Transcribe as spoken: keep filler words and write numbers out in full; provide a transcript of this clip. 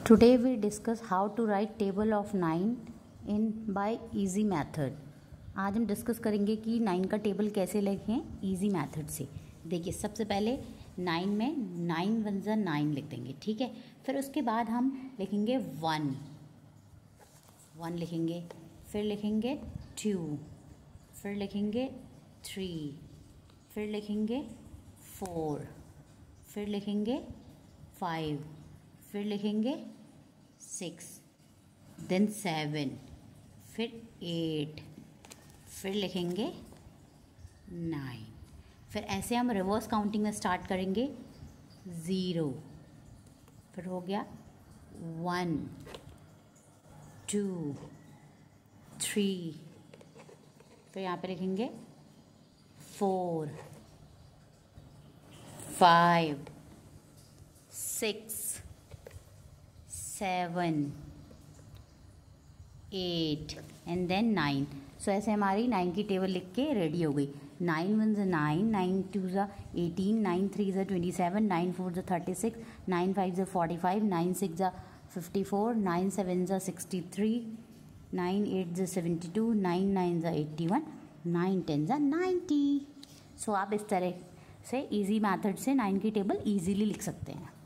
Today we discuss how to write table of nine in by easy method. आज हम discuss करेंगे कि nine का टेबल कैसे लिखें इजी मेथड से। देखिए सबसे पहले नाइन में नाइन वन ज़ा नाइन लिख देंगे, ठीक है। फिर उसके बाद हम लिखेंगे वन वन लिखेंगे, फिर लिखेंगे टू, फिर लिखेंगे थ्री, फिर लिखेंगे फोर, फिर लिखेंगे फाइव, फिर लिखेंगे सिक्स, देन सेवन, फिर एट, फिर लिखेंगे नाइन। फिर ऐसे हम रिवर्स काउंटिंग में स्टार्ट करेंगे ज़ीरो, फिर हो गया वन, टू, थ्री, फिर यहाँ पे लिखेंगे four, five, six, seven, eight and then nine. So ऐसे हमारी नाइन की टेबल लिख के रेडी हो गई। नाइन वन ज़ा नाइन, नाइन टू ज़ा एटीन, नाइन थ्री ज़ा ट्वेंटी सेवन, नाइन फोर ज़ा थर्टी सिक्स, नाइन फाइव ज़ा फोर्टी फाइव, नाइन सिक्स ज़ा फिफ्टी फोर, नाइन सेवन ज़ा सिक्सटी थ्री, नाइन एट ज़ा सेवेंटी टू, नाइन नाइन ज़ा eighty one, nine ten ज़ा ninety. So आप इस तरह से इजी मेथड से नाइन की टेबल इजीली लिख सकते हैं।